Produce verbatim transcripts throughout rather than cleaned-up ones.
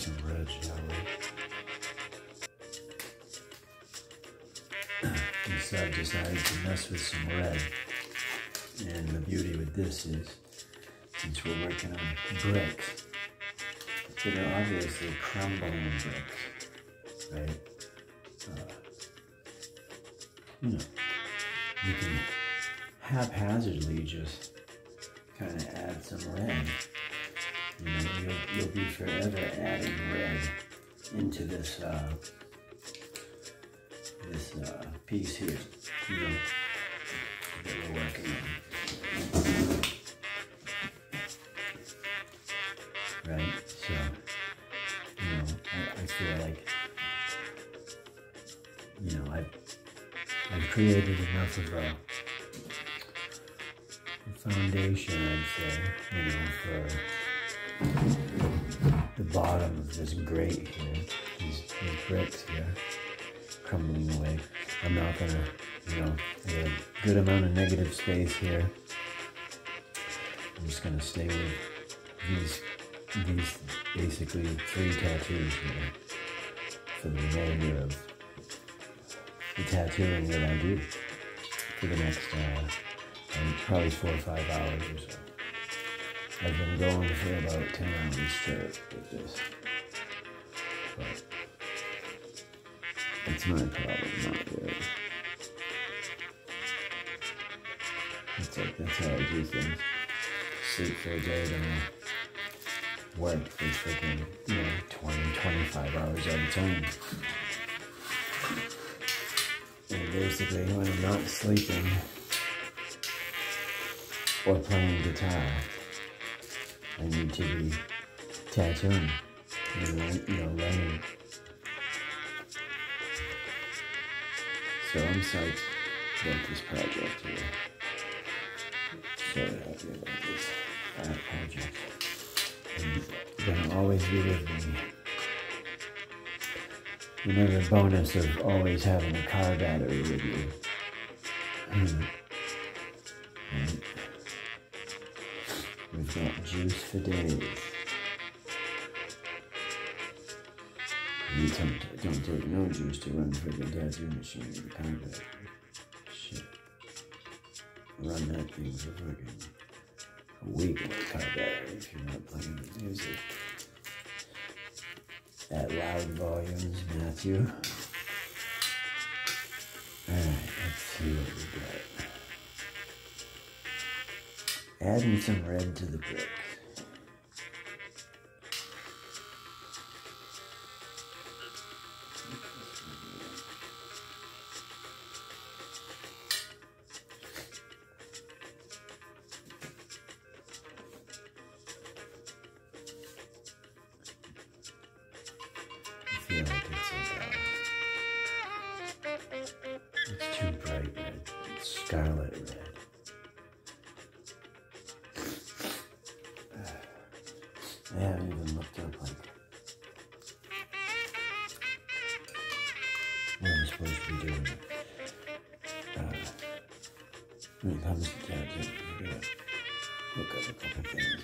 some red, shall we? So I've decided to mess with some red. And the beauty with this is, since we're working on bricks, that are obviously crumbling bricks, right? Uh, you know, you can haphazardly just kind of add some red. You know, you'll, you'll be forever adding red into this uh, this uh, piece here, you know, that we're working on. Right? So, you know, I, I feel like, you know, I've, I've created enough of a, a foundation, I'd say, you know, for the bottom of this grate here, these, these bricks here, crumbling away. I'm not gonna, you know, I got a good amount of negative space here. I'm just gonna stay with these, these basically three tattoos here for the remainder of the tattooing that I do for the next, uh, um, probably four or five hours or so. I've been going for about ten hours straight with this, but it's my problem, not yours. It's like, that's how I do things. Sleep for a day, then I work for freaking, you know, twenty, twenty-five hours at a time. And basically, when I'm not sleeping or playing guitar, I need to be tattooing and, you know, learning. So I'm psyched about this project here. So happy about this art project. And you're gonna always be with me. Another bonus of always having a car battery with you. Mm. Right. We've got juice for days. You don't, don't take no juice to run for the tattoo machine in the car battery. Shit. Run that thing for fucking a week on a car battery if you're not playing the music at loud volumes, Matthew. Alright, let's see what we got. Adding some red to the brick. I feel like it's like, uh, it's too bright red. It's scarlet red. I haven't even looked up like what I'm supposed to be doing. Uh, when it comes to tattooing, I gotta look up a couple things.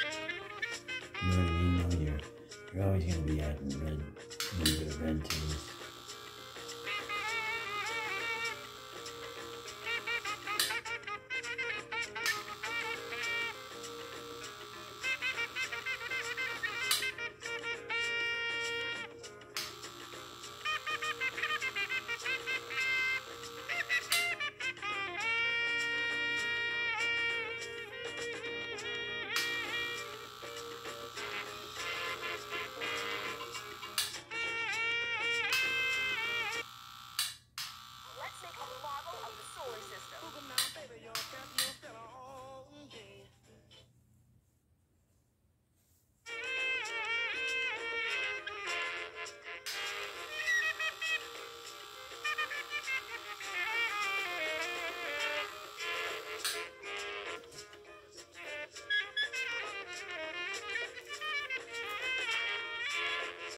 You know what I mean? No, you're, you're always going to be adding red, a little bit of red to this.